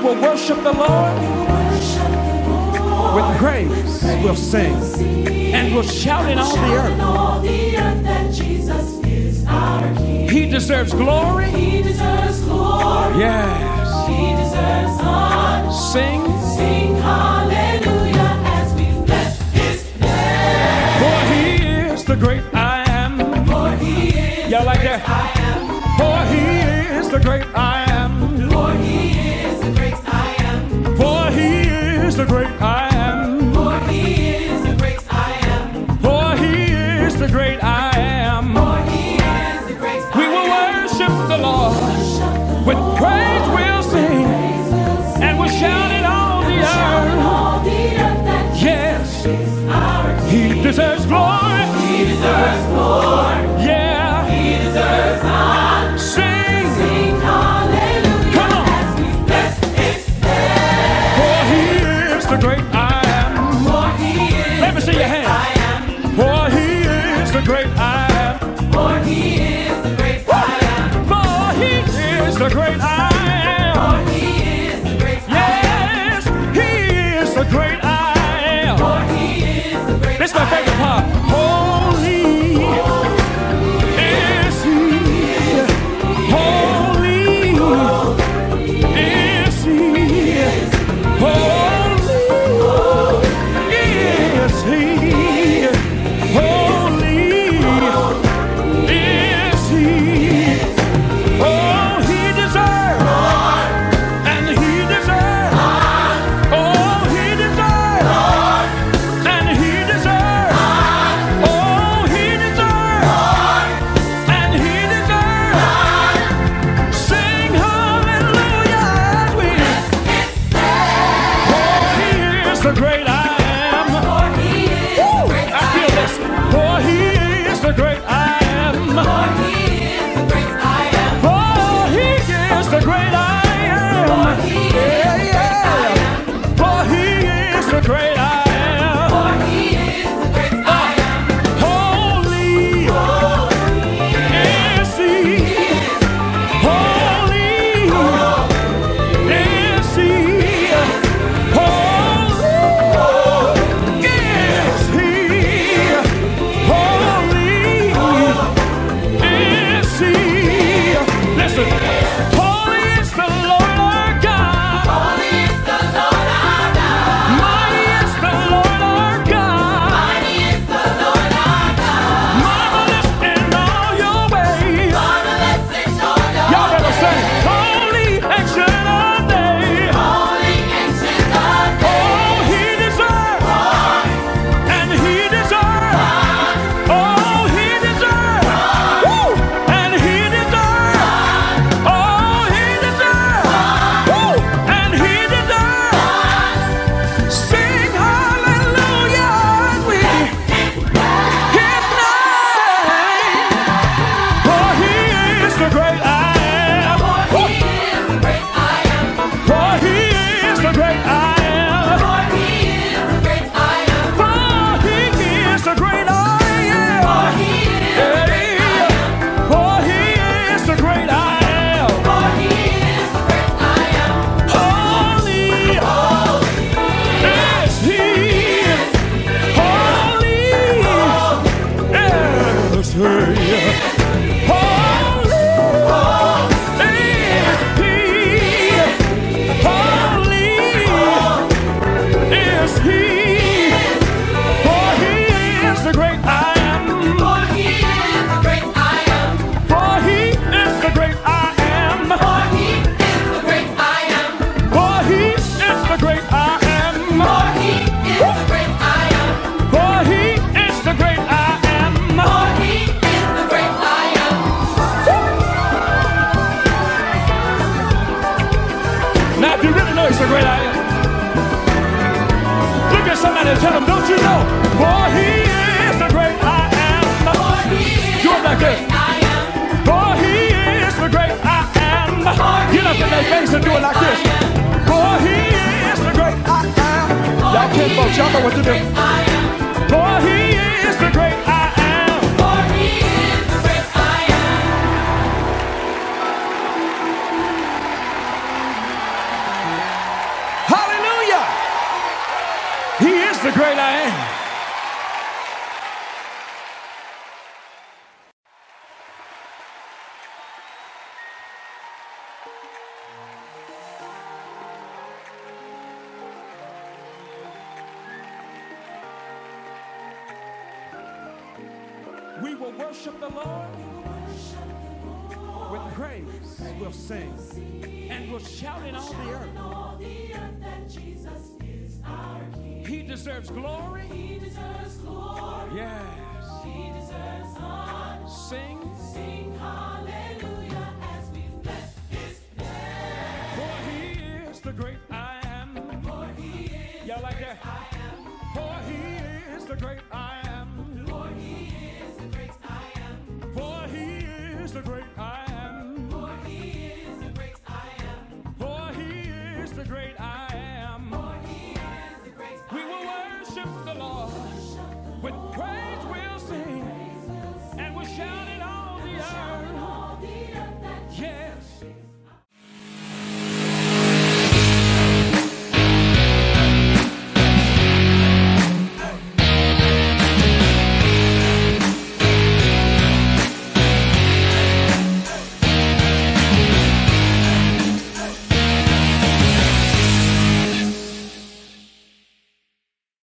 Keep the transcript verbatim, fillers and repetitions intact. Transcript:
will worship the Lord with praise. We'll sing and we'll shout in all the earth that Jesus is our King. He deserves glory. He deserves glory. Yes. He deserves honor. Sing. Sing hallelujah as we bless his name. For he is the great I am. For he is Y'all like that? I am. For he is the great I am. For he is the great I am. For he is the great I am. For he is the great I am. For he is the great I am. For he is the great I am. We will worship the Lord. With praise we'll sing. And we'll shout it all the earth. Yes. He deserves glory. He deserves glory. Yeah. He deserves honor. Sing. Sing hallelujah. Come on. As we bless his name. For he is the great I am. For he is Let me see your hand. I am. For he is the great I am. For he is the great I am. For he is the great I am. For he is the great I am. Yes, he is the great I am. For he is the great I am. This is my favorite part. Holy is he. Holy is he. Holy is he. Holy is he. Oh, he deserves. And he deserves. Oh, he deserves. And he deserves. Oh, he deserves. And he deserves. Sing hallelujah as we. For he is the great I am. For he is the great I feel this. For he is the great I am. For he is the great I am. For he is the great I am. For he yeah, yeah. For he is the great I am. For he is the great I am. Holy is he. Holy is he. Holy is he. Holy is he. Listen. Holy is the Lord our God. Holy is the Lord our God. Mighty is the Lord our God. Mighty is the Lord our God. Marvelous in all your ways. Marvelous in all your ways. Y'all better say, holy ancient of days. Holy ancient of days. Oh, he deserves. And he deserves. Oh, he deserves. Woo! And he deserves. Oh, he deserves. Woo! And he deserves. Sing hallelujah as we his name. For he is the great I am. For he is the great I am. For he is the great I am. For he is the great I am. For he is the great I am. For he is the great I am. For he is the great I am. For he is the great I am. Holy is he. Holy is he. Holy is he. Holy is he. For he is the great I am. For he is the great I am. For he is the great I am. For he is the great I am. For he is the great I am. For he is the great I am. For he is the great I am. For he is the great I am. Now, if you really know he's the great I am, look at somebody and tell them, don't you know? For he is the great I am. For he is Do it like this. I am. For he is the great I am. Get up in their face and do it like this. For he is the great I am. Y'all kid folks, y'all know what to do. For he is the great I am. For he is the great I am. the great I am. We will worship the Lord with praise. We'll sing and we'll shout in all the earth. He deserves glory. He deserves glory. Yes. He deserves honor. Sing. Sing hallelujah as we bless his name. For he is the great I am. For he is. Y'all like that? I am. For he is the great I am.